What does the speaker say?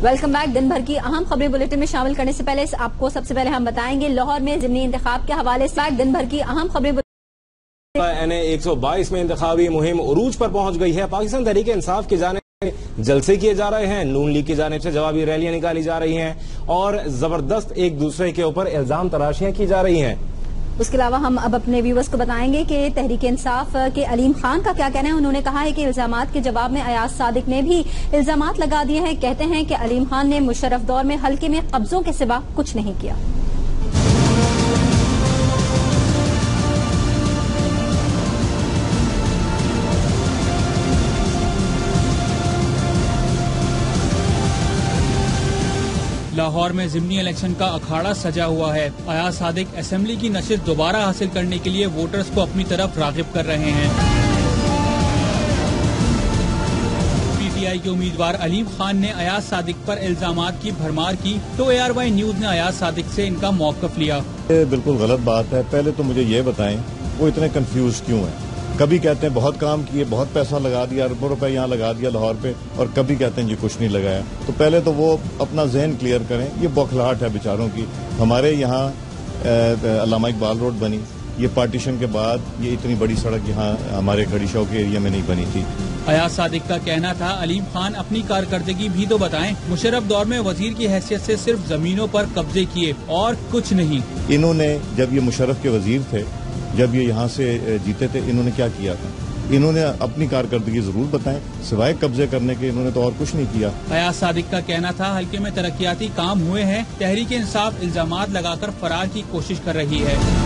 Welcome back. दिन भर की अहम खबरें बुलेटिन में शामिल करने से पहले आपको सबसे पहले हम बताएंगे लाहौर में ज़िमनी इंतखाब के हवाले से दिन भर की अहम खबरें NA 122 में इंतखाबी मुहिम उरूज पर पहुंच गई है। पाकिस्तान तहरीक इंसाफ की जानिब से जलसे किए जा रहे हैं, नून लीग की जानिब से जवाबी रैलियां निकाली जा रही हैं और जबरदस्त एक दूसरे के ऊपर इल्जाम तराशियां की जा रही हैं। उसके अलावा हम अब अपने व्यूवर्स को बताएंगे कि तहरीक इंसाफ के अलीम खान का क्या कहना है। उन्होंने कहा है कि इल्जामात के जवाब में अयाज सादिक ने भी इल्जामात लगा दिए हैं। कहते हैं कि अलीम खान ने मुशर्रफ दौर में हल्के में कब्जों के सिवा कुछ नहीं किया। लाहौर में ज़िमनी इलेक्शन का अखाड़ा सजा हुआ है। अयाज सादिक असेंबली की नशिस्त दोबारा हासिल करने के लिए वोटर्स को अपनी तरफ राग़िब कर रहे हैं। PTI के उम्मीदवार अलीम खान ने अयाज सादिक पर इल्जामात की भरमार की तो ARY न्यूज ने अयाज सादिक से इनका मौक़िफ़ लिया। ये बिल्कुल गलत बात है। पहले तो मुझे ये बताएं वो इतने कंफ्यूज क्यों हैं। कभी कहते हैं बहुत काम किए, बहुत पैसा लगा दिया, अरबों रुपए यहाँ लगा दिया लाहौर पे, और कभी कहते हैं जी कुछ नहीं लगाया। तो पहले तो वो अपना जहन क्लियर करें। ये बौखलाहट है बेचारों की। हमारे यहाँ अल्लामा इकबाल रोड बनी, ये पार्टीशन के बाद ये इतनी बड़ी सड़क यहाँ हमारे खड़ी शौक के एरिया में नहीं बनी थी। अयाज सादिक का कहना था अलीम खान अपनी कारकर्दगी भी तो बताएं। मुशर्रफ दौर में वजीर की हैसियत से सिर्फ जमीनों पर कब्जे किए और कुछ नहीं। इन्होंने जब ये मुशर्रफ के वजीर थे, जब ये यहाँ से जीते थे, इन्होंने क्या किया था? इन्होंने अपनी कारकर्दगी जरूर बताएं। सिवाय कब्जे करने के इन्होंने तो और कुछ नहीं किया। अयाज सादिक का कहना था हल्के में तरक्याती काम हुए हैं, तहरीक इंसाफ इल्जामात लगाकर फरार की कोशिश कर रही है।